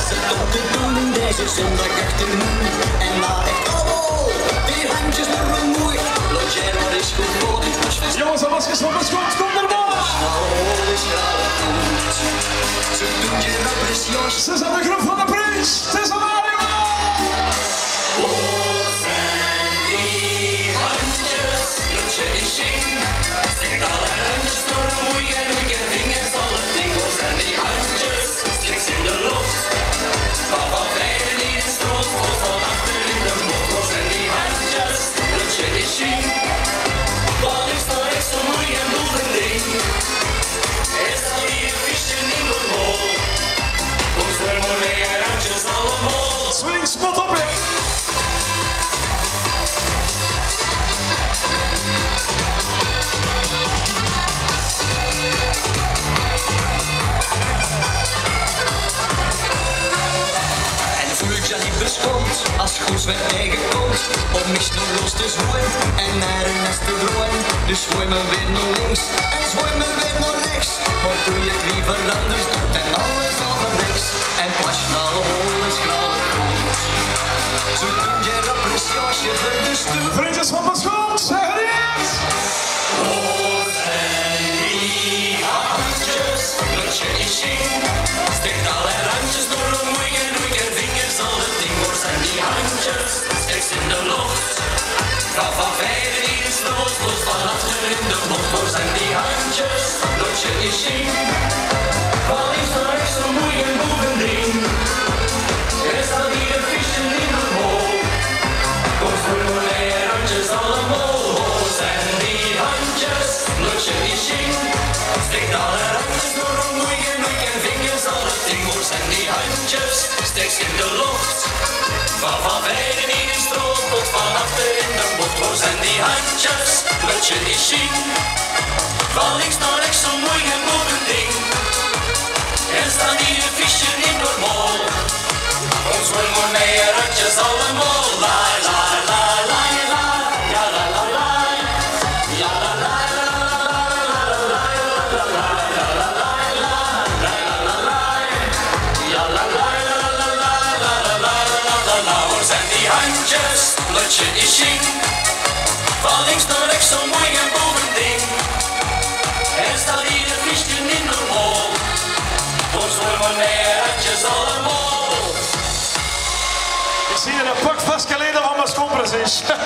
was het om te doen deze zondag achternoen. En na echt allemaal, die handjes naar een moei. Logero is goed voor dit was vast. Jongens, dat was gesloten, kom erbij! Nou, is graag goed. Ze doen je een preciosje. Ze zijn de groep van de Prins, het is een Mario! Swing spot op it! En voelt je niet bestond als Goes werd tegenkomt. Om mis nog los te zwooien en naar een nest te drooien. Dus gooi me weer naar links en gooi me weer naar rechts. Maar doe je het liever anders doet en alles averechts. En pas naar de hol is graag goed. Zo doe je een preciosje voor de stoel. Vriendjes van de school, zeg het eens! Hoor en die handjes, dat je niet zien. Steekt alle randjes door de moeie vingers, al het ding wordt zijn die handjes. Steekt in de lucht, ga van verder in de stroot, los van achter in de mond. Door zijn die handjes, dat je niet zien. Van links naar rechts een moeie boevending. Er staan hier vissen in de hol. Kom voor mijn randjes allemaal, hoor zijn die handjes, dat je niet zien. Steekt alle randjes door een moeie vingers, al het ding wordt zijn die handjes. Steekt in de lucht, van verder in de stroot, tot van achter in de mond. Hoor zijn die handjes, dat je niet zien. Van links naar rechts zo'n mooi boevending. Er staan hier vissen in de mol. Ons worden mee randjes allemaal. La la la la la, ja la la la, ja la la la la la la la la la la la, ja la la la la la la la la. Waar zijn die handjes, laat je niet zien. Van links naar rechts zo'n mooi bovending. Er staat hier een visje in de mol. Ons worden mee randjes allemaal. Ik zie je een pak vast geleden van mijn schoonprecies.